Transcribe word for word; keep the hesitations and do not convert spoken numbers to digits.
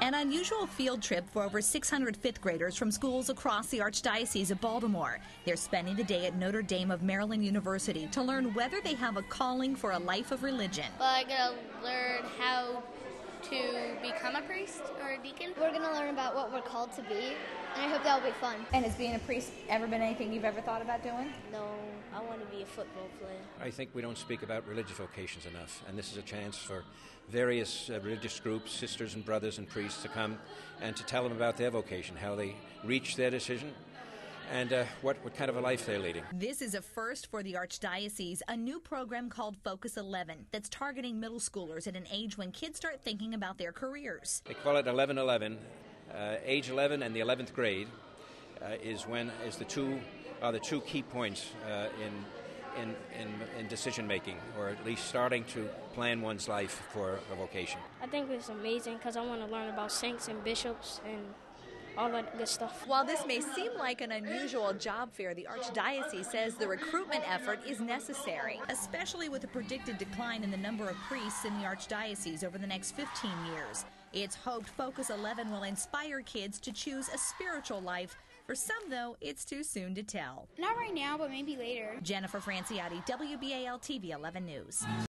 An unusual field trip for over six hundred fifth graders from schools across the Archdiocese of Baltimore. They're spending the day at Notre Dame of Maryland University to learn whether they have a calling for a life of religion. Well, I'm going to learn how to become a priest or a deacon. We're going to learn about what we're called to be, and I hope that will be fun. And has being a priest ever been anything you've ever thought about doing? No, I want to be a football player. I think we don't speak about religious vocations enough, and this is a chance for various uh, religious groups, sisters and brothers and priests, to come and to tell them about their vocation, how they reached their decision, and uh, what, what kind of a life they're leading. This is a first for the Archdiocese, a new program called Focus eleven that's targeting middle schoolers at an age when kids start thinking about their careers. They call it eleven eleven. Uh, age eleven and the eleventh grade uh, is when is the two are the two key points uh, in, in in in decision making, or at least starting to plan one's life for a vocation. I think it's amazing because I want to learn about saints and bishops and all that good stuff. While this may seem like an unusual job fair, the Archdiocese says the recruitment effort is necessary, especially with the predicted decline in the number of priests in the Archdiocese over the next fifteen years. It's hoped Focus eleven will inspire kids to choose a spiritual life. For some, though, it's too soon to tell. Not right now, but maybe later. Jennifer Franciotti, W B A L T V eleven News.